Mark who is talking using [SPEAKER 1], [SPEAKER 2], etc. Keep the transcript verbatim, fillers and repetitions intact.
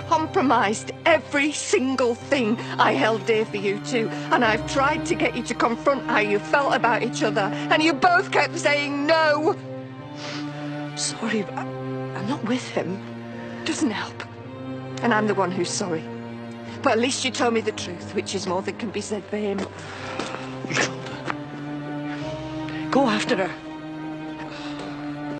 [SPEAKER 1] compromised every single thing I held dear for you two, and I've tried to get you to confront how you felt about each other, and you both kept saying no. Sorry, but I'm not with him. Doesn't help. And I'm the one who's sorry. But at least you told me the truth, which is more than can be said for him.
[SPEAKER 2] Go after her.